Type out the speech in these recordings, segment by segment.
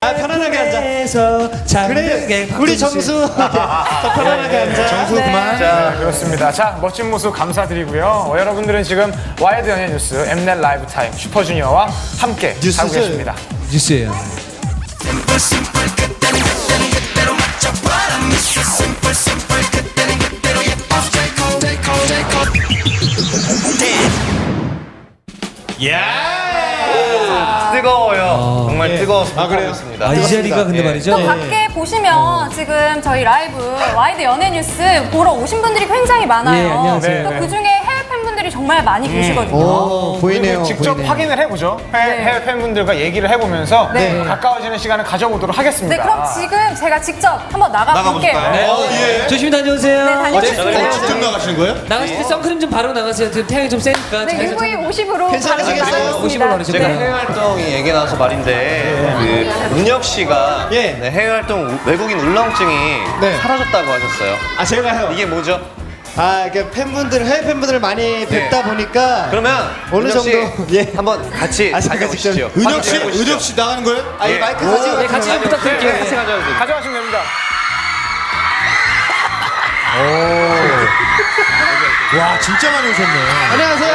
편안하게 앉아. 그래, 우리 정수. 편안하게 앉아. 정수 그만. 자, 그렇습니다. 자, 멋진 모습 감사드리고요. 여러분들은 지금 와이드 연예 뉴스 엠넷 라이브 타임 슈퍼주니어와 함께 하고 계십니다. 뉴스예요. 뜨거워요. 정말 뜨거워서 하고 있습니다. 이 자리가 근데 말이죠. 또 밖에 보시면 지금 저희 라이브 와이드 연예 뉴스 보러 오신 분들이 굉장히 많아요. 예, 안녕하세요. 또 그 중에 해외 팬분들이 정말 많이 계시거든요. 보이네요. 직접 보이네요. 확인을 해보죠. 해외 팬분들과 얘기를 해보면서 가까워지는 시간을 가져보도록 하겠습니다. 네, 그럼 지금 제가 직접 한번 나가볼게요. 조심히 다녀오세요. 네, 다녀오겠습니다. 직접 나가시는 거예요? 나가실 때 선크림 좀 바르고 나가세요. 지금 태양이 좀 세니까. 네, UV 50으로 괜찮으시겠어요? 50으로 제가 바르시고요. 해외 활동이 얘기 나와서 말인데 그 은혁 씨가 예. 네, 해외 활동 외국인 울렁증이 네. 사라졌다고 하셨어요. 아, 제가요. 이게 뭐죠? 이게 해외 팬분들을 많이 뵙다 보니까 그러면 어느 은혁 씨 정도, 예. 한번 같이 제가 다녀오시죠. 직접- 은혁 씨 나가는 거예요? 이 예. 마이크 사진. 네, 같이 좀 부탁드릴게요. 같이 가져야 돼요. 가져가시면 됩니다. 와 진짜 많이 오셨네. 안녕하세요.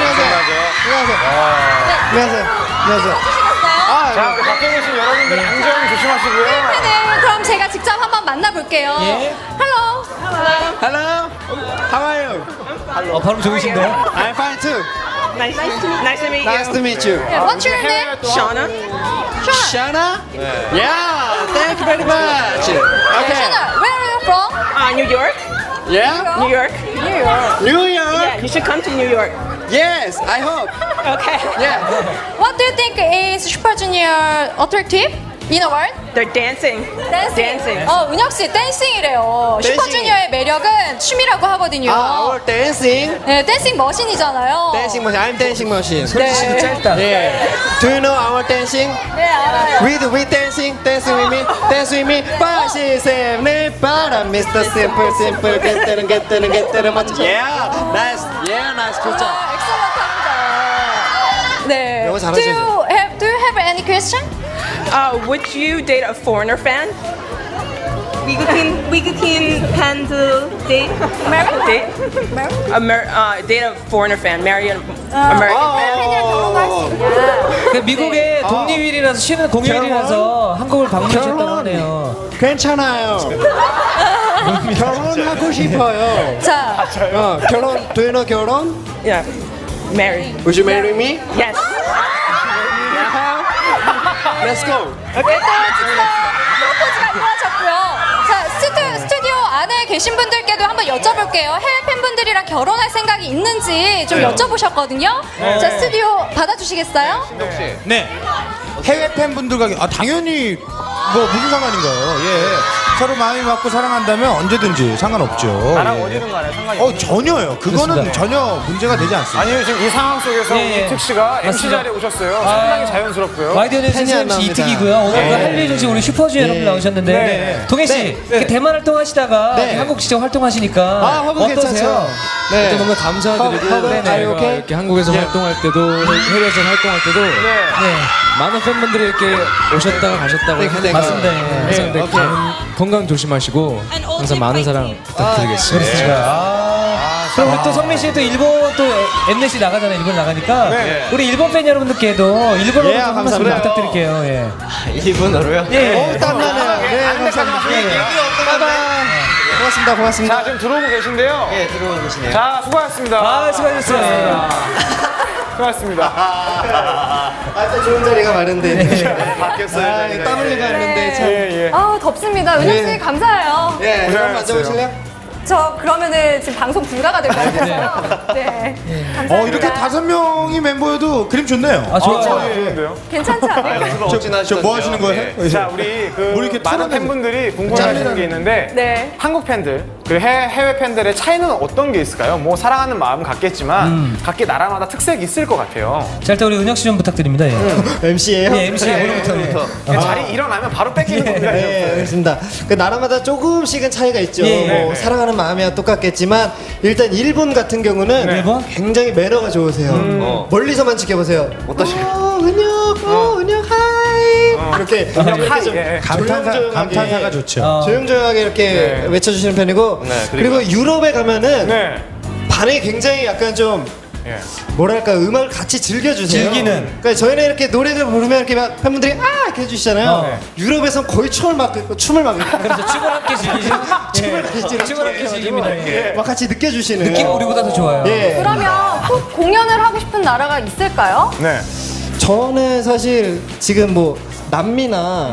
안녕하세요. 자, 우리 밖에 계신 여러분들 안전 조심하시고요. 네, 그럼 제가 직접 한번 만나볼게요. 예. Hello. Hello. How are you? 발음 좋으신데요? I'm fine too. Nice to meet Nice to meet you. Yeah, what's your name? Shauna. Shana? Yeah. Thank you very much. Okay. Shana, where are you from? New York. Yeah. New York. New York. New Yeah, York. you should come to New York. Yes, I hope. Okay. Yeah. What do you think is Super Junior attractive in a word? They're dancing. Dancing. 은혁 씨 댄싱이래요. 댄싱. 슈퍼주니어의 매력은 춤이라고 하거든요. Our dancing. 네, 댄싱 머신이잖아요. Dancing machine. I'm dancing machine. 네. 짧다. Yeah. Do you know our dancing? 네, 알아요. We dancing with me, dance with me. 5, 6, 7, 8, 바람, Mr. Simple, get 맞죠? Yeah, nice, good job. 엑셀런트합니다. 네. 영어 Do 잘하시죠? you have any question? Would you date a foreigner fan? Weekend fan to date? Date? Date a foreigner fan. Marry an American fan. 팬이랑 결혼할 수 있냐? 그 미국의 독립일이라서 쉬는 공휴일이라서 한국을 방문하셨다고 하네요. 괜찮아요. 결혼하고 싶어요. 자, 결혼, do you know 결혼? Yeah. Marry. Would you marry me? Yes. Let's go. 프로포즈가 이루어졌고요. 자, 스튜디오 안에 계신 분들께도 한번 여쭤볼게요. 해외 팬분들이랑 결혼할 생각이 있는지 좀 여쭤보셨거든요. 자, 스튜디오 받아주시겠어요? 네. 해외 팬분들과 당연히 뭐 무슨 상관인가요? 예. 서로 마음이 맞고 사랑한다면 언제든지 상관없죠. 나랑 예. 어디든 간에 상관이 없어요. 전혀요. 그거는 그렇습니다. 전혀 문제가 되지 않습니다. 아니요, 지금 이 상황 속에서 예, 예. 이특 씨가 MC 맞습니다. 자리에 오셨어요. 상당히 자연스럽고요. 와이드 연예 팬이 안 MC 나옵니다. 이특이고요. 오늘 한류 중심 우리 슈퍼주니어 여러분 나오셨는데 네. 동해 씨 네. 이렇게 대만 활동하시다가 네. 한국 직접 활동하시니까 한국 어떠세요? 괜찮죠? 네. 너무 감사드리고 네네. 저희가 오케이. 이렇게 한국에서 활동할 때도 해외에서 활동할 때도 네. 많은 팬분들이 이렇게 오셨다가 가셨다고 하는데 맞습니다. 예. 항상 네, 건강 조심하시고 항상 많은 사랑 부탁드리겠습니다. 그럼 우리 또 성민 씨는 또 일본 또 엠넷이 나가잖아요. 일본 나가니까 우리 일본 팬 여러분들께도 일본어로 예, 좀 한 말씀 감사합니다. 부탁드릴게요. 예. 일본어로요? 예. 땀나네요. 네, 감사합니다. 고맙습니다. 자, 지금 들어오고 계신데요. 네, 들어오고 계시네요. 자, 수고하셨습니다. 아, 수고하셨어요. 수고하셨습니다. 또 좋은 자리가 많은데. 바뀌었어요. 땀 흘리고 왔는데 참. 예, 예. 아우, 덥습니다. 은혁 씨, 감사해요. 예, 한번 고생하셨어요. 만져보실래요? 저 그러면은 지금 방송 불가가 될 것 같아서. 네. 감사합니다. 이렇게 5명이 멤버여도 그림 좋네요. 아, 좋아요. 좋은데요? 괜찮지 않을까요? 저 뭐 하시는 거예요? 자, 우리 그 뭐 이렇게 많은 털어내는- 팬분들이 궁금해하시는 게 있는데 네. 한국 팬들 그리고 해외 팬들의 차이는 어떤 게 있을까요? 뭐 사랑하는 마음은 같겠지만 각기 나라마다 특색이 있을 것 같아요. 자, 일단 우리 은혁 씨 좀 부탁드립니다. 예. MC예요? 예, MC 오늘부터. 자리 일어나면 바로 뺏기는 겁니다. 네, 그렇습니다. 그 나라마다 조금씩은 차이가 있죠. 예, 예. 뭐 사랑하는 마음이야 똑같겠지만 일단 일본 같은 경우는 일본? 굉장히 매너가 좋으세요. 멀리서만 지켜보세요. 어떠세요? 은혁, 은혁, 하이. 이렇게 감탄사가 좋죠. 조용조용하게 이렇게 외쳐주시는 편이고 그리고 유럽에 가면은 반응이 굉장히 약간 좀 뭐랄까 음악을 같이 즐겨주세요. 즐기는. 그러니까 저희는 이렇게 노래를 부르면 이렇게 막 팬분들이 이렇게 해주시잖아요. 유럽에선 거의 춤을 막 그래서 춤을 함께 즐기죠. 춤을 함께 즐깁니다. 막 같이 느껴주시는. 느낌 우리보다 더 좋아요. 그러면 꼭 공연을 하고 싶은 나라가 있을까요? 네. 저는 사실 지금 뭐 남미나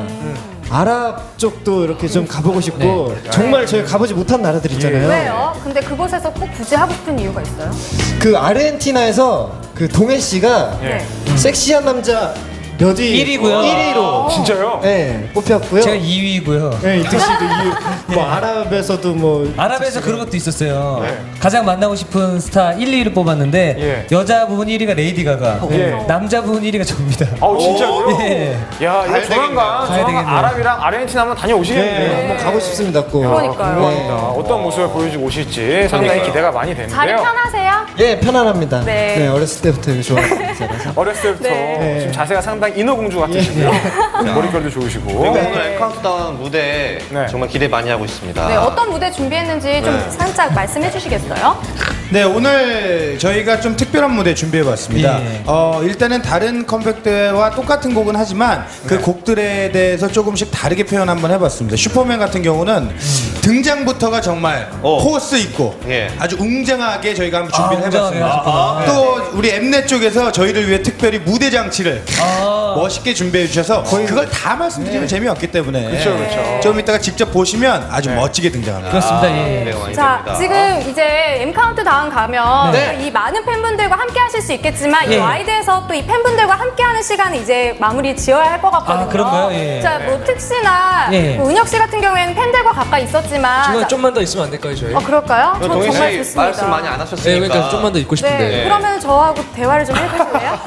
아랍 쪽도 이렇게 좀 가보고 싶고 정말 저희 가보지 못한 나라들 있잖아요. 왜요? 근데 그곳에서 꼭 굳이 하고 싶은 이유가 있어요? 그 아르헨티나에서 그 동해 씨가 섹시한 남자 몇 위? 1위고요. 1위로 진짜요? 네, 뽑혔고요. 제가 2위고요. 네, 이태 씨도 2위. 뭐 아랍에서도 뭐 아랍에서 그런 것도 있었어요. 가장 만나고 싶은 스타 1, 2위를 뽑았는데 여자 부분 1위가 레이디 가가, 남자 부분 1위가 저입니다. 진짜로요? 예. 야, 이거 조만간 아랍이랑 아르헨티나 한번 다녀오시겠네요. 한번 가고 싶습니다. 꼭. 그러니까요. 어떤 모습을 보여주고 오실지 상당히 기대가 많이 되는데요. 자리 편하세요? 예, 편안합니다. 네. 어렸을 때부터 좋아했어요. 어렸을 때부터 지금 자세가 상당히 인어공주 같으시고요. 머릿결도 좋으시고. 그리고 오늘 카운트다운 무대 정말 기대 많이 하고 있습니다. 네, 어떤 무대 준비했는지 좀 살짝 말씀해 주시겠어요? 네, 오늘 저희가 좀 특별한 무대 준비해봤습니다. 일단은 다른 컴백 때와 똑같은 곡은 하지만 그 곡들에 대해서 조금씩 다르게 표현 한번 해봤습니다. 슈퍼맨 같은 경우는 등장부터가 정말 포스 있고 아주 웅장하게 저희가 한번 준비를 해봤습니다. 또 우리 엠넷 쪽에서 저희를 위해 특별히 무대 장치를 멋있게 준비해 주셔서 그걸 다 말씀드리면 재미없기 때문에 그렇죠. 좀 이따가 직접 보시면 아주 멋지게 등장합니다. 그렇습니다. 예. 자, 지금 이제 M 카운트다운 가면 이 많은 팬분들과 함께 하실 수 있겠지만 이 와이드에서 또 이 팬분들과 함께하는 시간은 이제 마무리 지어야 할 것 같거든요. 그런가요? 예. 자, 뭐 특씨나 뭐 은혁 씨 같은 경우에는 팬들과 가까이 있었지만 좀만 더 있으면 안 될까요, 저희? 그럴까요? 전 동희 정말 씨 좋습니다. 말씀 많이 안 하셨으니까. 네, 그러니까 좀만 더 있고 싶은데. 네, 그러면 저하고 대화를 좀 해보실래요?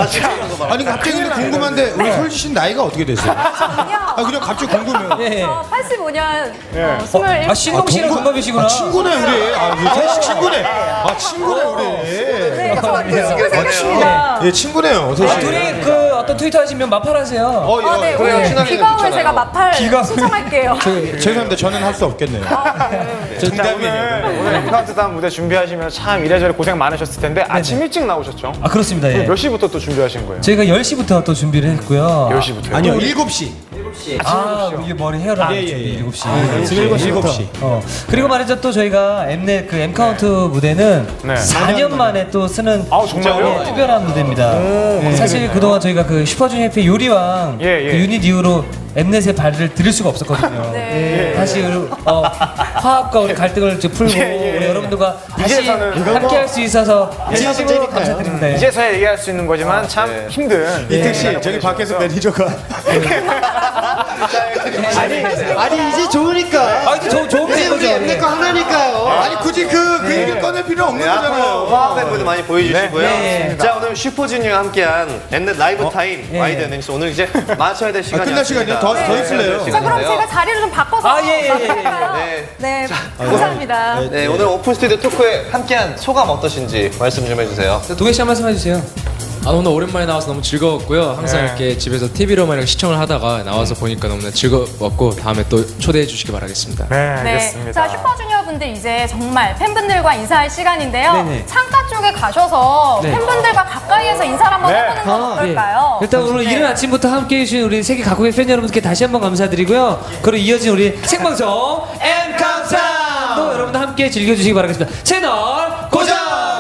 아니 갑자기 근데 궁금한데 우리 솔지 씨 나이가 어떻게 되세요? 그냥 갑자기 궁금해요. 저 85년 27. 신동 씨랑 동갑이시구나. 친구네 우리. 셋이 친구네. 친구네 우리. 네, 저 생겼습니다. 예, 친구네요. 셋이. 둘이 그 어떤 트위터 하시면 마팔하세요. 네, 그래요. 오늘 친하게 비가 오면 좋잖아요. 제가 마팔 신청할게요. 죄송합니다. 저는 할 수 없겠네요. 오늘 M 카운트다운 무대 준비하시면 참 이래저래 고생 많으셨을 텐데 아침 일찍 나오셨죠? 그렇습니다. 예. 몇 시부터 또 준비하신 거예요? 저희가 10시부터 또 준비를 했고요. 10시부터요? 아니요, 7시. 이게 머리 헤어랑 7시. 7시. 그리고 말이죠, 또 저희가 엠넷 그 엠카운트 무대는 4년 만에 또 쓰는 정말요? 특별한 무대입니다. 사실 그동안 저희가 그 슈퍼주니어 해피 요리왕 그 유닛 이후로 엠넷의 발을 들일 수가 없었거든요. 사실 화합과 우리 갈등을 이제 풀고 우리 여러분들과 다시 함께 할 수 있어서 진심으로 감사드립니다. 이제서야 얘기할 수 있는 거지만 참 힘든. 이택 씨, 저기 밖에서 매니저가. 아니 이제 좋으니까. 이제 좋은 이제 우리 엠넷 거 하나니까요. 아니 굳이 그 얘기를 꺼낼 필요 없는 거잖아요. 화합의 무대 많이 보여주시고요. 자, 오늘 슈퍼주니어와 함께한 엠넷 라이브 타임 와이드 NNC 오늘 이제 마쳐야 될 시간이 끝날 시간이요? 더 있을래요? 자, 그럼 제가 자리를 좀 바꿔서 마무리할까요? 네, 감사합니다. 네, 오늘 오픈 스튜디오 토크에 함께한 소감 어떠신지 말씀 좀 해주세요. 동해 씨 한 말씀 해주세요. 오늘 오랜만에 나와서 너무 즐거웠고요. 항상 이렇게 집에서 TV로만 이렇게 시청을 하다가 나와서 보니까 너무나 즐거웠고 다음에 또 초대해 주시기 바라겠습니다. 네, 알겠습니다. 자, 슈퍼주니어 분들 이제 정말 팬분들과 인사할 시간인데요. 창가 쪽에 가셔서 팬분들과 가까이에서 인사를 한번 해보는 건 어떨까요? 일단 오늘 이른 아침부터 함께해 주신 우리 세계 각국의 팬 여러분들께 다시 한번 감사드리고요. 그리고 이어진 우리 생방송 M카운트다운도 여러분들 함께 즐겨주시기 바라겠습니다. 채널 고정!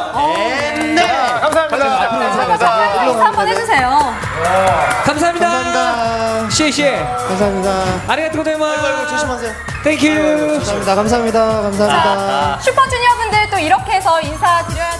감사합니다. 인사 한번 해주세요. 감사합니다. 감사합니다. 시에 감사합니다. 아리가토 고자이마스. 조심하세요. 땡큐. 감사합니다. 감사합니다. 슈퍼주니어 분들 또 이렇게 해서 인사드려야